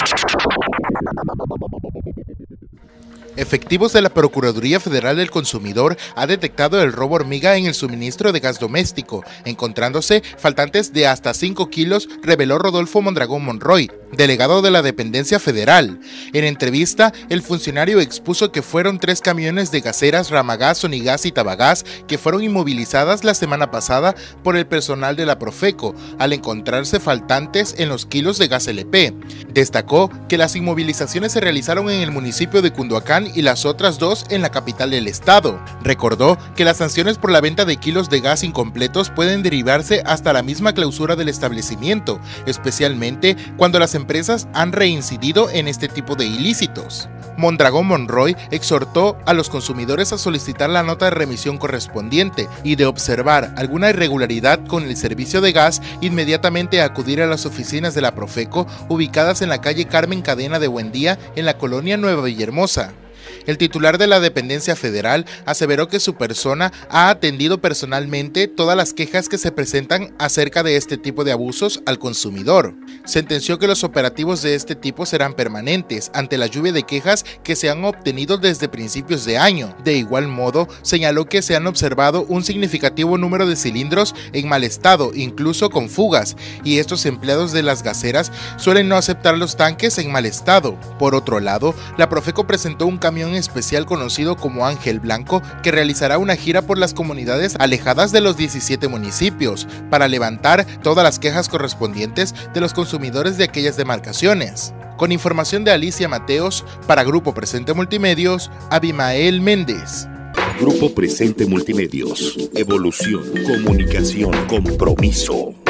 Efectivos de la Procuraduría Federal del Consumidor ha detectado el robo hormiga en el suministro de gas doméstico, encontrándose faltantes de hasta 5 kilos, reveló Rodolfo Mondragón Monroy, delegado de la dependencia federal. En entrevista, el funcionario expuso que fueron 3 camiones de gaseras Ramagas, Sonigas y Tabagás que fueron inmovilizadas la semana pasada por el personal de la Profeco, al encontrarse faltantes en los kilos de gas LP. Destacó que las inmovilizaciones se realizaron en el municipio de Cunduacán y las otras 2 en la capital del estado. Recordó que las sanciones por la venta de kilos de gas incompletos pueden derivarse hasta la misma clausura del establecimiento, especialmente cuando las empresas han reincidido en este tipo de ilícitos. Mondragón Monroy exhortó a los consumidores a solicitar la nota de remisión correspondiente y de observar alguna irregularidad con el servicio de gas, inmediatamente acudir a las oficinas de la Profeco ubicadas en la calle Carmen Cadena de Buendía en la colonia Nueva Villahermosa. El titular de la dependencia federal aseveró que su persona ha atendido personalmente todas las quejas que se presentan acerca de este tipo de abusos al consumidor. Sentenció que los operativos de este tipo serán permanentes ante la lluvia de quejas que se han obtenido desde principios de año. De igual modo, señaló que se han observado un significativo número de cilindros en mal estado, incluso con fugas, y estos empleados de las gaseras suelen no aceptar los tanques en mal estado. Por otro lado, la Profeco presentó un camión especial conocido como Ángel Blanco que realizará una gira por las comunidades alejadas de los 17 municipios para levantar todas las quejas correspondientes de los consumidores de aquellas demarcaciones. Con información de Alicia Mateos, para Grupo Presente Multimedios, Abimael Méndez. Grupo Presente Multimedios. Evolución, comunicación, compromiso.